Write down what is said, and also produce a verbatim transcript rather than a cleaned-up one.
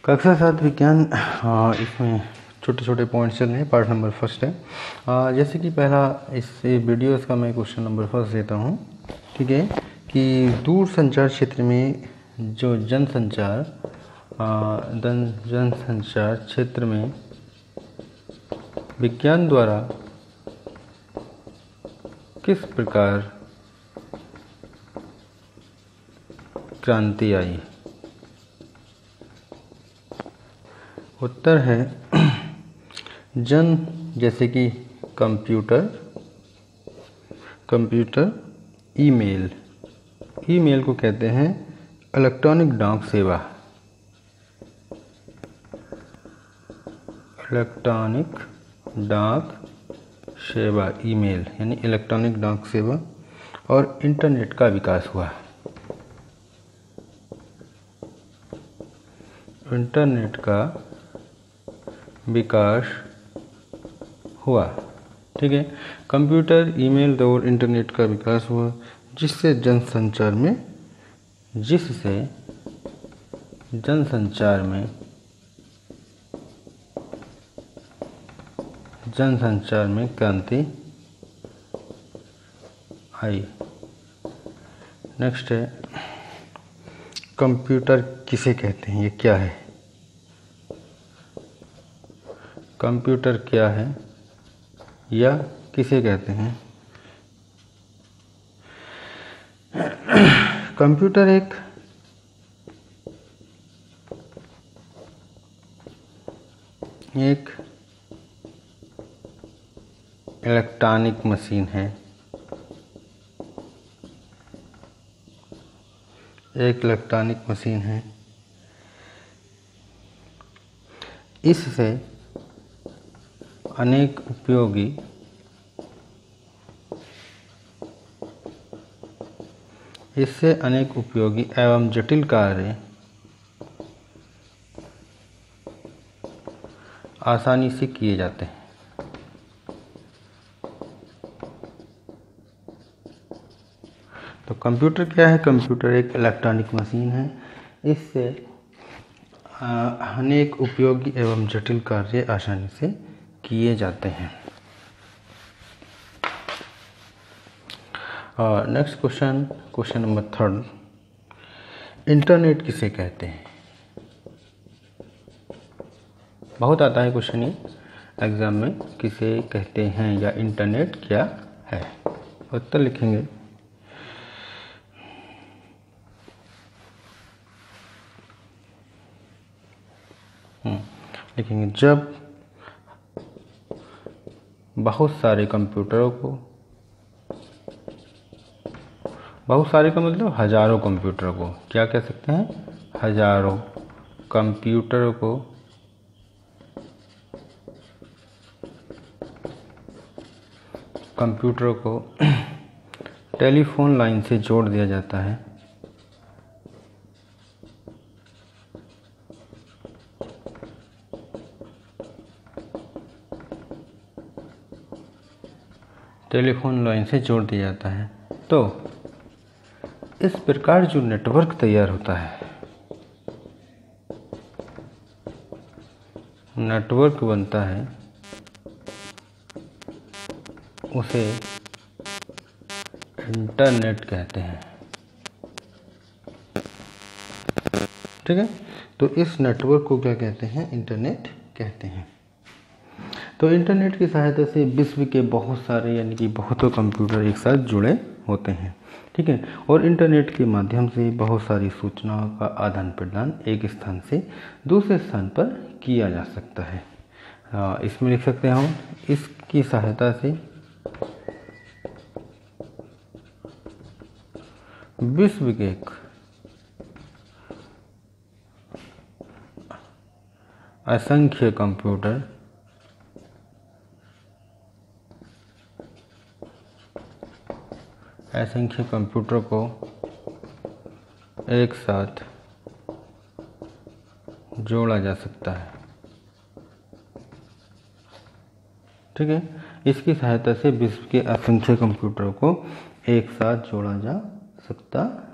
कक्षा सात विज्ञान हाँ, इसमें छोटे छोटे पॉइंट्स चल रहे हैं। पार्ट नंबर फर्स्ट है। आ, जैसे कि पहला इस वीडियोस का मैं क्वेश्चन नंबर फर्स्ट देता हूँ, ठीक है, कि दूर संचार क्षेत्र में जो जनसंचार जन जनसंचार क्षेत्र में विज्ञान द्वारा किस प्रकार क्रांति आई। उत्तर है जन, जैसे कि कंप्यूटर कंप्यूटर ईमेल ईमेल को कहते हैं इलेक्ट्रॉनिक डाक सेवा इलेक्ट्रॉनिक डाक सेवा ईमेल यानी इलेक्ट्रॉनिक डाक सेवा। और इंटरनेट का विकास हुआ इंटरनेट का विकास हुआ ठीक है। कंप्यूटर, ईमेल और इंटरनेट का विकास हुआ जिससे जनसंचार में जिससे जनसंचार में जनसंचार में क्रांति आई। नेक्स्ट है कंप्यूटर किसे कहते हैं, ये क्या है। कंप्यूटर क्या है या किसे कहते हैं। कंप्यूटर एक एक इलेक्ट्रॉनिक मशीन है एक इलेक्ट्रॉनिक मशीन है इससे अनेक उपयोगी इससे अनेक उपयोगी एवं जटिल कार्य आसानी से किए जाते हैं। तो कंप्यूटर क्या है। कंप्यूटर एक इलेक्ट्रॉनिक मशीन है। इससे अनेक उपयोगी एवं जटिल कार्य आसानी से किए जाते हैं। और next question question number third, internet किसे कहते हैं। बहुत आता है क्वेश्चन ये एग्जाम में, किसे कहते हैं या इंटरनेट क्या है। उत्तर लिखेंगे हम्म लिखेंगे जब बहुत सारे कंप्यूटरों को बहुत सारे का मतलब हजारों कंप्यूटर को क्या कह सकते हैं, हजारों कंप्यूटर को कंप्यूटर को टेलीफोन लाइन से जोड़ दिया जाता है टेलीफोन लाइन से जोड़ दिया जाता है तो इस प्रकार जो नेटवर्क तैयार होता है नेटवर्क बनता है उसे इंटरनेट कहते हैं। ठीक है, तो इस नेटवर्क को क्या कहते हैं, इंटरनेट कहते हैं। तो इंटरनेट की सहायता से विश्व के बहुत सारे यानी कि बहुतों कंप्यूटर एक साथ जुड़े होते हैं। ठीक है, और इंटरनेट के माध्यम से बहुत सारी सूचनाओं का आदान प्रदान एक स्थान से दूसरे स्थान पर किया जा सकता है। आ, इसमें लिख सकते हैं हम, इसकी सहायता से विश्व के असंख्य कंप्यूटर असंख्य कंप्यूटर को एक साथ जोड़ा जा सकता है। ठीक है, इसकी सहायता से विश्व के असंख्य कंप्यूटर को एक साथ जोड़ा जा सकता